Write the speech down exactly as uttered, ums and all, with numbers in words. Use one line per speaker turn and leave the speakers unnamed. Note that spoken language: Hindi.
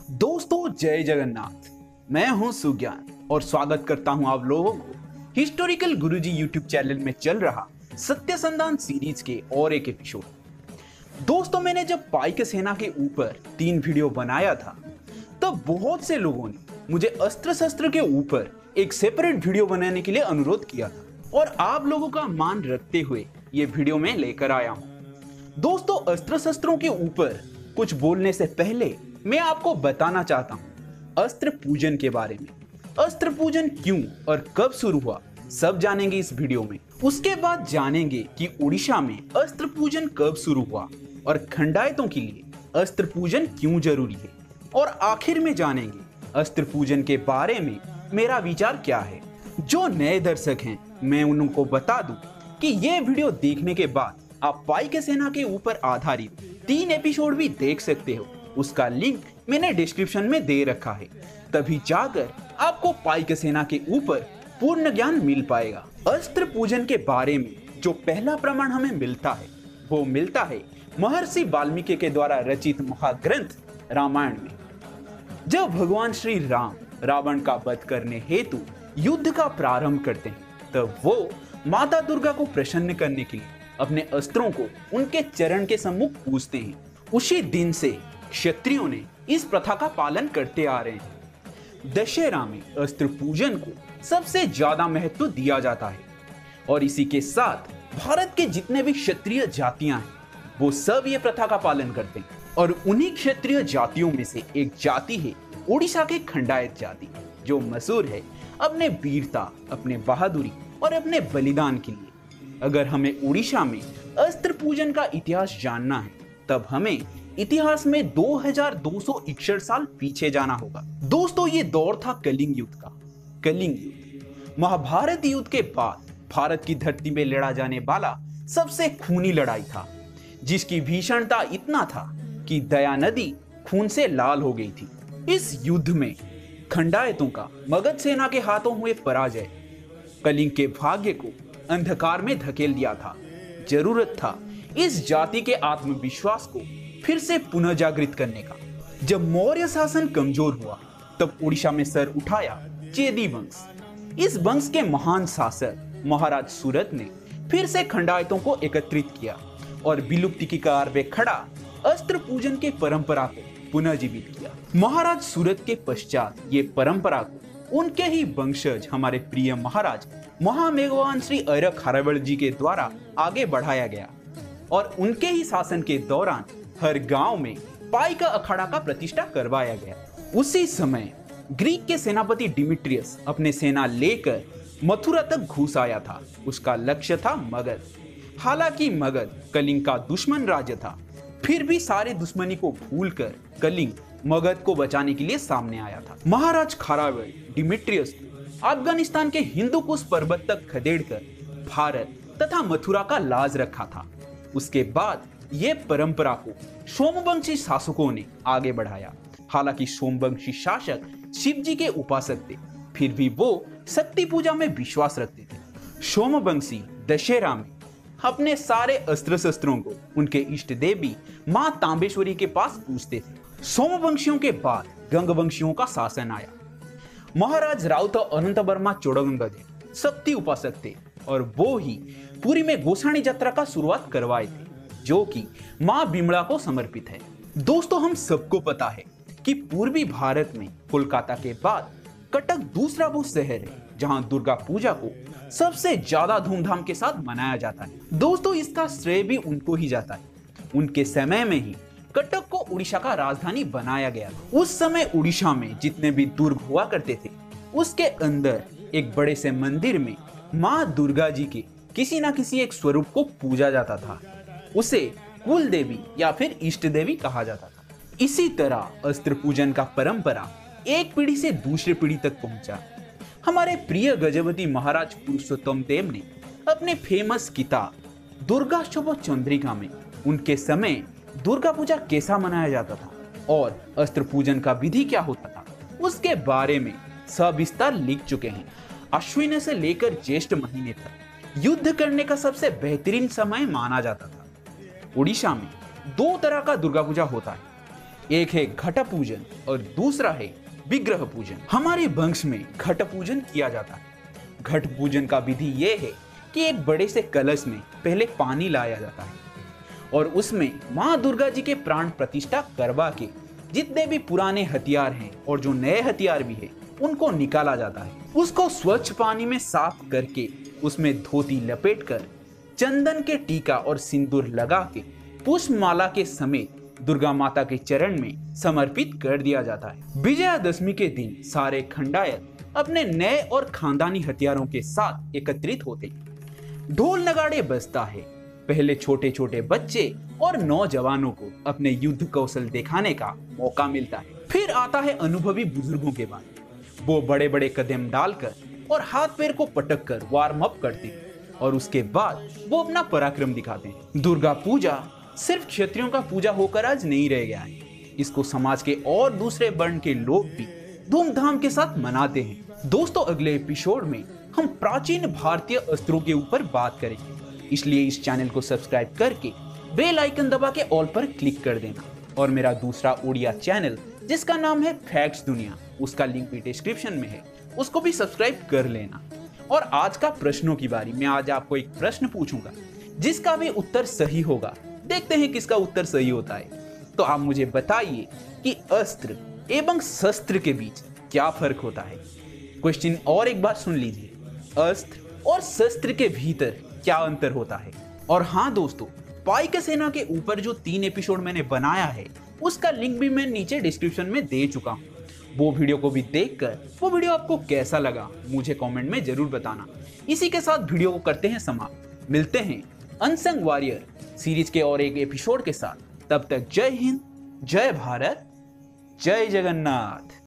दोस्तों जय जगन्नाथ। मैं हूं सुज्ञान और स्वागत करता हूं आप लोगों को हिस्टोरिकल गुरुजी यूट्यूब चैनल में चल रहा सत्य संधान सीरीज के और एक एपिसोड। दोस्तों मैंने जब पाइक सेना के ऊपर तीन वीडियो बनाया था तब बहुत से लोगों ने मुझे अस्त्र शस्त्र के ऊपर एक सेपरेट वीडियो बनाने के लिए अनुरोध किया था और आप लोगों का मान रखते हुए ये वीडियो में लेकर आया हूं। दोस्तों अस्त्र शस्त्रों के ऊपर कुछ बोलने से पहले मैं आपको बताना चाहता हूं अस्त्र पूजन के बारे में। अस्त्र पूजन क्यों और कब शुरू हुआ सब जानेंगे इस वीडियो में। उसके बाद जानेंगे कि उड़ीसा में अस्त्र पूजन कब शुरू हुआ और खंडायतों के लिए अस्त्र पूजन क्यों जरूरी है और आखिर में जानेंगे अस्त्र पूजन के बारे में मेरा विचार क्या है। जो नए दर्शक हैं मैं उनको बता दूं कि ये वीडियो देखने के बाद आप पाइक सेना के ऊपर आधारित तीन एपिसोड भी देख सकते हो। उसका लिंक मैंने डिस्क्रिप्शन में दे रखा है, तभी जाकर आपको पाइक सेना के ऊपर पूर्ण ज्ञान मिल पाएगा। अस्त्र पूजन के बारे में जो पहला प्रमाण हमें मिलता है वो मिलता है महर्षि वाल्मीकि के द्वारा रचित महाग्रंथ रामायण में। जब भगवान श्री राम रावण का वध करने हेतु युद्ध का प्रारंभ करते हैं तब वो माता दुर्गा को प्रसन्न करने के लिए अपने अस्त्रों को उनके चरण के सम्मुख पूजते हैं। उसी दिन से क्षत्रियों ने इस प्रथा का पालन करते आ रहे हैं। दशहरा में अस्त्र पूजन को सबसे ज्यादा महत्व दिया जाता है और इसी के साथ भारत के जितने भी क्षत्रिय जातियां हैं वो सब ये प्रथा का पालन करते हैं और उन्हीं क्षत्रिय जातियों में से एक जाति है उड़ीसा के खंडायत जाति, जो मशहूर है अपने वीरता, अपने बहादुरी और अपने बलिदान के लिए। अगर हमें उड़ीसा में अस्त्र पूजन का इतिहास जानना है तब हमें इतिहास में दो हज़ार दो सौ इकसठ साल पीछे जाना होगा। दोस्तों ये दौर था कलिंग युद्ध का। कलिंग युद्ध महाभारत युद्ध के बाद भारत की धरती में लड़ा जाने वाला सबसे खूनी लड़ाई था, जिसकी भीषणता इतना था कि दया नदी खून से लाल हो गई थी। इस युद्ध में खंडायतों का मगध सेना के हाथों हुए पराजय कलिंग के भाग्य को अंधकार में धकेल दिया था। जरूरत था इस जाति के आत्मविश्वास को फिर से पुनः जागृत करने का। जब मौर्य शासन कमजोर हुआ तब उड़ीसा में सर उठाया चेदी वंश। इस वंश के महान शासक महाराज सूरत ने फिर से खंडायतों को एकत्रित किया और विलुप्ति की कगार पे खड़ा अस्त्र पूजन के परंपरा को पुनः जीवित किया। महाराज सूरत के पश्चात ये परंपरा को उनके ही वंशज हमारे प्रिय महाराज महामेघवान श्री अरक खारवेल जी के द्वारा आगे बढ़ाया गया और उनके ही शासन के दौरान हर गांव में पाइक अखाड़ा का प्रतिष्ठा करवाया गया। उसी समय ग्रीक के सेनापति डिमिट्रियस अपने सेना लेकर मथुरा तक घुस आया था। उसका लक्ष्य था मगध। हालांकि मगध कलिंग का दुश्मन राज्य था, फिर भी सारे दुश्मनी को भूलकर कलिंग मगध को बचाने के लिए सामने आया था। महाराज खारावेल डिमिट्रियस अफगानिस्तान के हिंदुकुश पर्वत तक खदेड़कर भारत तथा मथुरा का लाज रखा था। उसके बाद ये परंपरा को सोमवंशी शासकों ने आगे बढ़ाया। हालांकि सोमवंशी शासक शिव जी के उपासक थे, फिर भी वो शक्ति पूजा में विश्वास रखते थे। सोमवंशी दशहरा में अपने सारे अस्त्र शस्त्रों को उनके इष्ट देवी मां तांबेश्वरी के पास पूजते थे। सोमवंशियों के बाद गंगवंशियों का शासन आया। महाराज राउत अनंत वर्मा चोड़गंगजे शक्ति उपासक थे और वो ही पुरी में गोसाणी यात्रा का शुरुआत करवाए थे, जो कि मां बिमला को समर्पित है। दोस्तों हम सबको पता है कि पूर्वी भारत में कोलकाता के बाद कटक दूसरा वो शहर है जहां दुर्गा पूजा को सबसे ज्यादा धूमधाम के साथ मनाया जाता है। दोस्तों इसका श्रेय भी उनको ही जाता है। उनके समय में ही कटक को उड़ीसा का राजधानी बनाया गया। उस समय उड़ीसा में जितने भी दुर्ग हुआ करते थे उसके अंदर एक बड़े से मंदिर में माँ दुर्गा जी के किसी ना किसी एक स्वरूप को पूजा जाता था। उसे कुल देवी या फिर इष्ट देवी कहा जाता था। इसी तरह अस्त्र पूजन का परंपरा एक पीढ़ी से दूसरी पीढ़ी तक पहुंचा। हमारे प्रिय गजपति महाराज पुरुषोत्तम देव ने अपने फेमस किताब दुर्गाष्टोम चंद्रिका में उनके समय दुर्गा पूजा कैसा मनाया जाता था और अस्त्र पूजन का विधि क्या होता था उसके बारे में सविस्तार लिख चुके हैं। अश्विन से लेकर ज्येष्ठ महीने तक युद्ध करने का सबसे बेहतरीन समय माना जाता था। उड़ीसा में दो तरह का दुर्गा पूजा होता है। एक है घट पूजन और दूसरा है विग्रह पूजन। हमारे वंश में घट पूजन किया जाता है। घट पूजन का विधि यह है कि एक बड़े से कलश में पहले पानी लाया जाता है और उसमें माँ दुर्गा जी के प्राण प्रतिष्ठा करवा के जितने भी पुराने हथियार हैं और जो नए हथियार भी है उनको निकाला जाता है। उसको स्वच्छ पानी में साफ करके उसमें धोती लपेटकर चंदन के टीका और सिंदूर लगा के पुष्प माला के समेत दुर्गा माता के चरण में समर्पित कर दिया जाता है। विजयादशमी के दिन सारे खंडायत अपने नए और खानदानी हथियारों के साथ एकत्रित होते हैं। ढोल नगाड़े बजता है। पहले छोटे छोटे बच्चे और नौजवानों को अपने युद्ध कौशल दिखाने का मौका मिलता है। फिर आता है अनुभवी बुजुर्गों के बाद। वो बड़े बड़े कदम डालकर और हाथ पैर को पटक कर वार्म अप करते हैं और उसके बाद वो अपना पराक्रम दिखाते हैं। दुर्गा पूजा सिर्फ क्षत्रियों का पूजा होकर आज नहीं रह गया है। इसको समाज के और दूसरे वर्ण के लोग भी धूमधाम के साथ मनाते हैं। दोस्तों, अगले एपिसोड में हम प्राचीन भारतीय अस्त्रों के ऊपर बात करेंगे, इसलिए इस चैनल को सब्सक्राइब करके बेल आइकन दबा के ऑल पर क्लिक कर देना। और मेरा दूसरा उड़िया चैनल जिसका नाम है फैक्ट्स दुनिया, उसका लिंक भी डिस्क्रिप्शन में है, उसको भी सब्सक्राइब कर लेना। और आज का प्रश्नों की बारी। मैं आज आपको एक प्रश्न पूछूंगा जिसका भी उत्तर सही होगा, देखते हैं किसका उत्तर सही होता है। तो आप मुझे बताइए कि अस्त्र एवं शस्त्र के बीच क्या फर्क होता है। क्वेश्चन और एक बार सुन लीजिए, अस्त्र और शस्त्र के भीतर क्या अंतर होता है। और हाँ दोस्तों, पाइक सेना के ऊपर जो तीन एपिसोड मैंने बनाया है उसका लिंक भी मैं नीचे डिस्क्रिप्शन में दे चुका हूँ। वो वीडियो को भी देखकर वो वीडियो आपको कैसा लगा मुझे कमेंट में जरूर बताना। इसी के साथ वीडियो को करते हैं समाप्त। मिलते हैं अनसंग वॉरियर सीरीज के और एक एपिसोड के साथ। तब तक जय हिंद, जय भारत, जय जगन्नाथ।